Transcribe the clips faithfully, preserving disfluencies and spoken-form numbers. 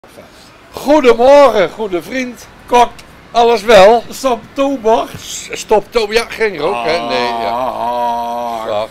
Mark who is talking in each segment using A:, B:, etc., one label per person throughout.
A: Goedemorgen, goede vriend. Kok, alles wel?
B: Stop toebar.
A: Stop toebar, ja, geen rook
B: ah,
A: hè? Nee, ja.
B: Ach,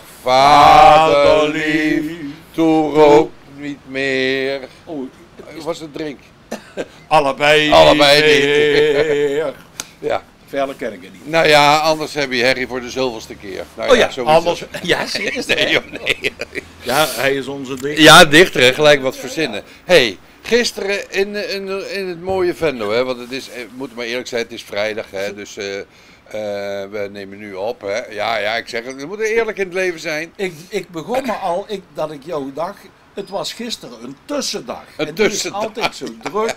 A: vaderlief, toe rook niet meer.
B: Oh,
A: was het drink?
B: Allebei,
A: Allebei niet. Ja.
B: Verder ken ik het niet.
A: Nou ja, anders heb je Harry voor de zoveelste keer. Nou
B: oh ja,
A: ja
B: anders. Ja, serieus?
A: Nee, joh, nee.
B: Ja, hij is onze dichter.
A: Ja, dichter, hè, gelijk wat verzinnen. Hey, gisteren in, in, in het mooie Venlo, hè, want het is, ik moet maar eerlijk zijn, het is vrijdag, hè, dus uh, uh, we nemen nu op. Hè. Ja, ja, ik zeg het, we moeten eerlijk in het leven zijn.
B: Ik, ik begon me al, ik, dat ik jou dacht, het was gisteren een tussendag.
A: Een
B: en
A: tussendag.
B: Het is altijd zo druk.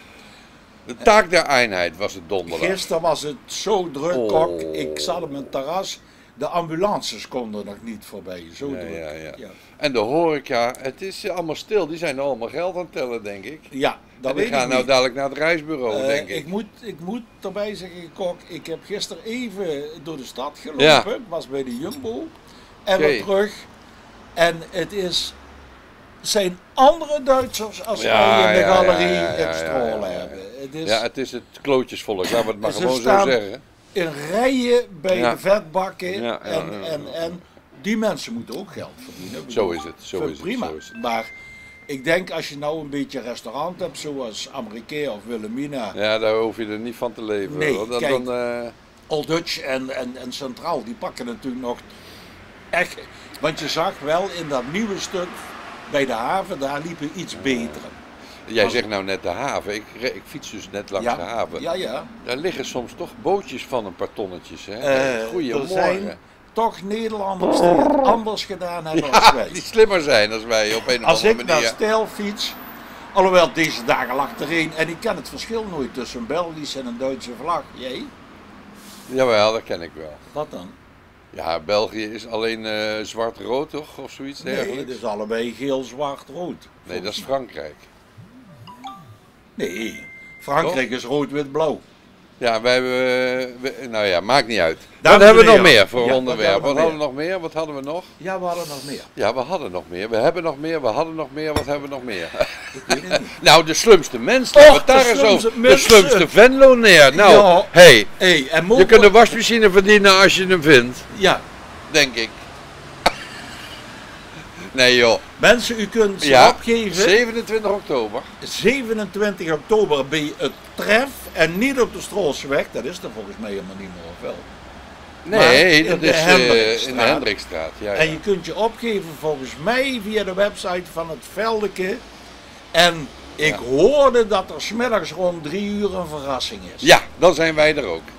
A: De taak der eenheid was het donderdag.
B: Gisteren was het zo druk,
A: Oh.
B: Kok. Ik zat op mijn terras. De ambulances konden nog niet voorbij. Zo
A: Ja,
B: druk.
A: ja, ja.
B: Ja,
A: En de horeca, het is allemaal stil. Die zijn allemaal geld aan het tellen, denk ik.
B: ja dat
A: En
B: weet
A: die gaan
B: ik
A: nou
B: niet.
A: dadelijk naar het reisbureau,
B: Uh,
A: denk ik.
B: ik, moet, ik moet erbij zeggen, Kok, ik heb gisteren even door de stad gelopen.
A: Ja.
B: Ik was bij de Jumbo. En
A: Oké.
B: weer terug. En het is, zijn andere Duitsers als
A: Ja,
B: wij in de
A: ja,
B: galerie
A: ja, ja, ja,
B: het strollen
A: ja, ja, ja.
B: hebben. Het is
A: Ja, het is het klootjesvolk, laten we het maar
B: Ze
A: gewoon zo
B: staan-
A: zeggen.
B: in rijen bij
A: Ja.
B: de vetbakken.
A: Ja, ja,
B: en,
A: ja, ja.
B: En, en die mensen moeten ook geld verdienen. Ik
A: Zo
B: bedoel,
A: is het, zo
B: vind
A: is het,
B: prima.
A: zo is het.
B: Maar ik denk als je nou een beetje restaurant hebt, zoals Amerika of Wilhelmina.
A: Ja, daar hoef je er niet van te leven.
B: Nee,
A: want dan,
B: kijk.
A: dan, uh...
B: Old Dutch en, en, en Centraal, die pakken natuurlijk nog echt. Want je zag wel in dat nieuwe stuk bij de haven, daar liepen iets betere.
A: Jij
B: Als-
A: zegt nou net de haven. Ik, re- ik fiets dus net langs
B: Ja,
A: de haven.
B: ja, ja.
A: Daar liggen soms toch bootjes van een paar tonnetjes. Hè?
B: Eh,
A: Goedemorgen.
B: er zijn toch Nederlanders die het anders gedaan hebben als
A: Ja,
B: wij.
A: die slimmer zijn als wij op een of
B: Als
A: andere
B: ik naar
A: manier.
B: stijl fiets, alhoewel deze dagen lag er een, en ik ken het verschil nooit tussen een Belgische en een Duitse vlag. Jij?
A: Jawel, dat ken ik wel.
B: Wat dan?
A: Ja, België is alleen uh, zwart-rood toch? Of zoiets
B: Nee,
A: dergelijks?
B: het is allebei geel, zwart, rood.
A: Nee, dat is Frankrijk.
B: Nee, Frankrijk is rood, wit, blauw.
A: Ja, wij hebben... we- nou ja, maakt niet uit.
B: Dames
A: wat hebben we
B: en
A: nog
B: heren.
A: meer voor
B: Ja, wat
A: onderwerp?
B: hebben
A: Wat
B: we nog
A: hadden we nog meer? Wat hadden we nog?
B: Ja, we hadden nog meer.
A: Ja, we hadden nog meer. We hebben nog meer. We hadden nog meer. Wat hebben we nog meer?
B: Ik weet het niet.
A: Nou, de slumste mens.
B: Och,
A: Wat daar
B: de
A: is
B: slumste
A: over. De
B: mensen.
A: slumste Venlo neer. Nou,
B: Ja.
A: hey,
B: Hey, en
A: je
B: mogen
A: kunt
B: we-
A: een wasmachine verdienen als je hem vindt.
B: Ja,
A: Denk ik. Nee joh.
B: mensen, u kunt ze
A: Ja,
B: opgeven.
A: zevenentwintig oktober.
B: zevenentwintig oktober bij het Tref en niet op de Stroosweg. Dat is er volgens mij helemaal niet meer, of wel?
A: Nee,
B: Maar
A: dat
B: in de
A: is eh,
B: Hendrikstraat.
A: in de Hendrikstraat. Ja,
B: En
A: ja.
B: je kunt je opgeven volgens mij via de website van het Veldeke. En ik
A: Ja.
B: hoorde dat er 's middags rond drie uur een verrassing is.
A: Ja, dan zijn wij er ook.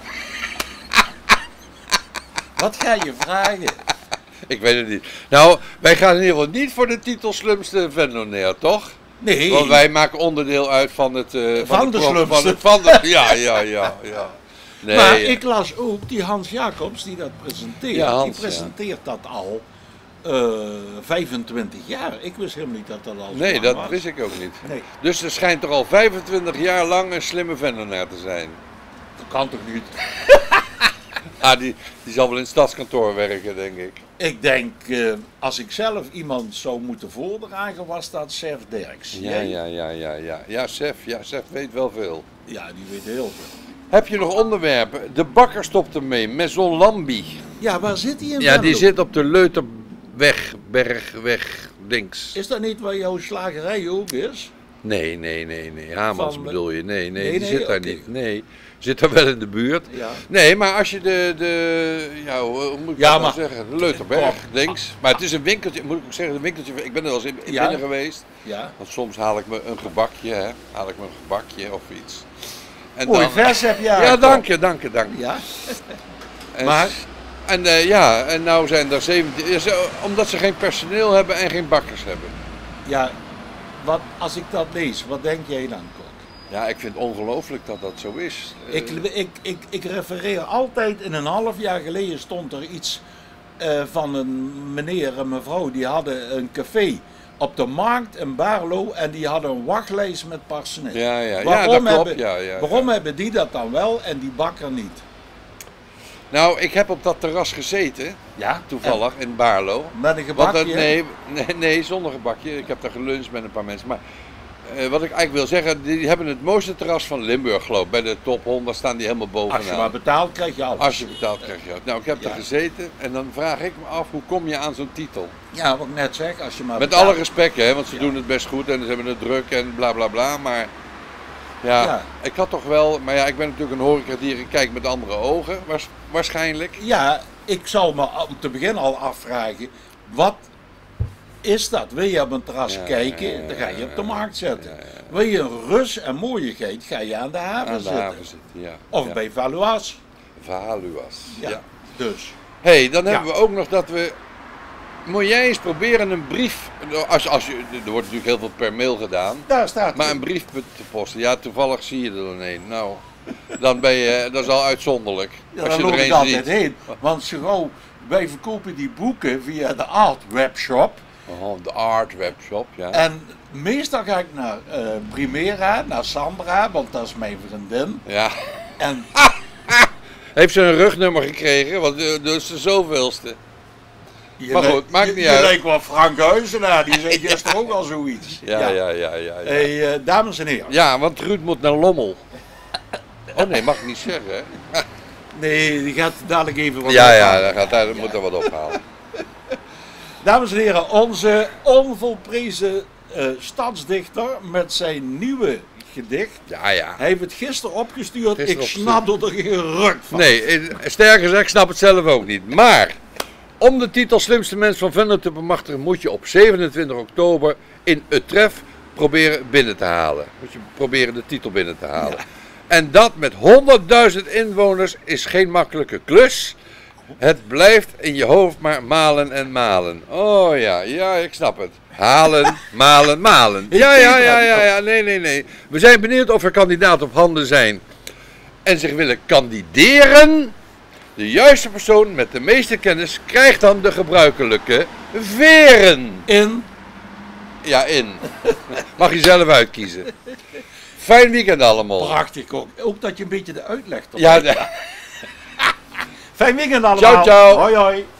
B: Wat ga je vragen?
A: Ik weet het niet. Nou, wij gaan in ieder geval niet voor de titel slumste Venlo neer, toch?
B: Nee.
A: Want wij maken onderdeel uit van het... eh,
B: Van
A: het
B: de
A: pro-
B: slumste.
A: Van, het- van de, ja, ja, ja, ja. Nee,
B: maar
A: eh,
B: ik las ook die Hans Jacobs die dat presenteert.
A: Ja, Hans,
B: die presenteert dat al eh, vijfentwintig jaar. Ik wist helemaal niet dat dat al zo
A: nee,
B: lang
A: dat
B: was.
A: wist ik ook niet.
B: Nee,
A: Dus er schijnt toch al vijfentwintig jaar lang een slimme Venlonaar te zijn.
B: dat kan toch niet?
A: Ah, die, die zal wel in het stadskantoor werken, denk ik.
B: Ik denk, eh, als ik zelf iemand zou moeten voordragen, was dat Sef Derks.
A: Ja,
B: Jij?
A: ja, ja, ja, ja. Ja, Sef, ja, Sef weet wel veel.
B: Ja, die weet heel veel.
A: Heb je nog onderwerpen? De bakker stopt ermee, Maison Lambi.
B: Ja, waar zit hij in
A: Ja, die
B: Venlo?
A: zit op de Leuterweg, Bergweg, links.
B: Is dat niet waar jouw slagerij ook is?
A: Nee, nee, nee, nee. Hamans
B: Van-
A: bedoel je? Nee, nee,
B: Nee,
A: die
B: nee,
A: zit daar
B: oké.
A: niet. Nee, zit daar wel in de buurt.
B: Ja.
A: Nee, maar als je de, de ja, hoe moet ik
B: Ja,
A: dat nou
B: maar-
A: zeggen? De Leuterberg,
B: Oh.
A: links. Maar het is een winkeltje, moet ik ook zeggen, een winkeltje. Ik ben er wel eens in, in
B: Ja.
A: binnen geweest.
B: Ja.
A: Want soms haal ik me een gebakje, hè. Haal ik me een gebakje of iets. En
B: Mooi vers heb je
A: Ja,
B: aangekomen.
A: dank je, dank je, dank je.
B: Ja.
A: En,
B: Maar-
A: En eh, ja, en nou zijn er zeventien, ja, ze- omdat ze geen personeel hebben en geen bakkers hebben.
B: Ja, wat, als ik dat lees, wat denk jij dan, Kok?
A: Ja, ik vind het ongelooflijk dat dat zo is. Eh,
B: Ik, ik, ik, ik refereer altijd, in een half jaar geleden stond er iets eh, van een meneer en mevrouw, die hadden een café op de markt in Baarlo en die hadden een wachtlijst met personeel.
A: Ja, ja, ja,
B: Waarom,
A: dat klopt.
B: hebben,
A: Ja, ja,
B: waarom
A: ja.
B: hebben die dat dan wel en die bakker niet?
A: Nou, ik heb op dat terras gezeten,
B: Ja,
A: toevallig, in Baarlo.
B: En met een
A: Want
B: gebakje.
A: dat, nee, nee, nee, zonder gebakje. Ik heb daar geluncht met een paar mensen. Maar uh, wat ik eigenlijk wil zeggen, die hebben het mooiste terras van Limburg geloof ik. Bij de top honderd staan die helemaal bovenaan.
B: Als je maar betaalt, krijg je alles.
A: Als je betaalt krijg je alles. Nou, ik heb
B: Ja.
A: er gezeten en dan vraag ik me af, hoe kom je aan zo'n titel?
B: Ja, wat ik net zeg, als je maar
A: Met
B: betaalt.
A: alle respect, hè, want ze
B: Ja.
A: doen het best goed en ze hebben het druk en bla bla bla, maar ja,
B: Ja.
A: ik had toch wel, maar ja, ik ben natuurlijk een horecadier, ik kijk met andere ogen, waars- waarschijnlijk.
B: Ja, ik zal me om te beginnen al afvragen, wat is dat? Wil je op een terras
A: Ja,
B: kijken,
A: ja, ja,
B: dan ga je op de
A: ja,
B: markt zetten.
A: ja, ja, ja.
B: Wil je een rust en mooiigheid, ga je aan de haven
A: Aan de
B: zitten.
A: haven zitten, ja.
B: Of
A: ja.
B: bij Valuas.
A: Valuas.
B: Ja.
A: Ja.
B: Dus.
A: Hey, dan
B: Ja.
A: hebben we ook nog dat we. Moet jij eens proberen een brief. Als, als je, er wordt natuurlijk heel veel per mail gedaan.
B: Daar staat
A: Maar
B: het.
A: een brief te posten. Ja, toevallig zie je er dan een. Nou, dan ben je. Dat is al uitzonderlijk.
B: Ja,
A: als
B: daar
A: je
B: loop
A: er
B: ik
A: een
B: altijd
A: ziet.
B: heen. Want zo gauw, wij verkopen die boeken via de Art Webshop.
A: Oh, de Art Webshop, ja.
B: En meestal ga ik naar eh, Primera, naar Sandra, want dat is mijn vriendin.
A: Ja.
B: En
A: Heeft ze een rugnummer gekregen? Want eh, dat is de zoveelste.
B: je
A: Maar goed,
B: lijkt-
A: maakt
B: je-
A: niet
B: je
A: uit.
B: lijkt wel Frank Huizenaar, die zei gisteren ook al zoiets.
A: Ja, ja, ja, ja. ja.
B: Hey, eh, dames en heren.
A: Ja, want Ruud moet naar Lommel. Oh nee, mag ik niet zeggen. Hè?
B: Nee, die gaat dadelijk even wat
A: Ja, ja,
B: ophalen.
A: dan gaat hij, moet er wat ophalen.
B: Dames en heren, onze onvolprezen eh, stadsdichter met zijn nieuwe gedicht.
A: Ja, ja.
B: Hij heeft het gisteren opgestuurd.
A: Gisteren
B: ik
A: opgestuurd.
B: snap er geen ruk van.
A: Nee, eh, sterker gezegd, ik snap het zelf ook niet. Maar, om de titel Slimste Mens van Venlo te bemachtigen, moet je op zevenentwintig oktober in Utrecht proberen binnen te halen. Moet je proberen de titel binnen te halen. En dat met honderdduizend inwoners is geen makkelijke klus. Het blijft in je hoofd maar malen en malen. Oh ja, ja, ik snap het. Halen, malen, malen. Ja, ja, ja, ja, ja, nee, nee, nee. We zijn benieuwd of er kandidaten op handen zijn en zich willen kandideren. De juiste persoon met de meeste kennis krijgt dan de gebruikelijke veren.
B: In.
A: Ja, in. Mag je zelf uitkiezen. Fijn weekend allemaal.
B: Prachtig ook. Ook dat je een beetje de uitleg.
A: Ja, de-
B: Fijn weekend allemaal.
A: Ciao, ciao.
B: Hoi hoi.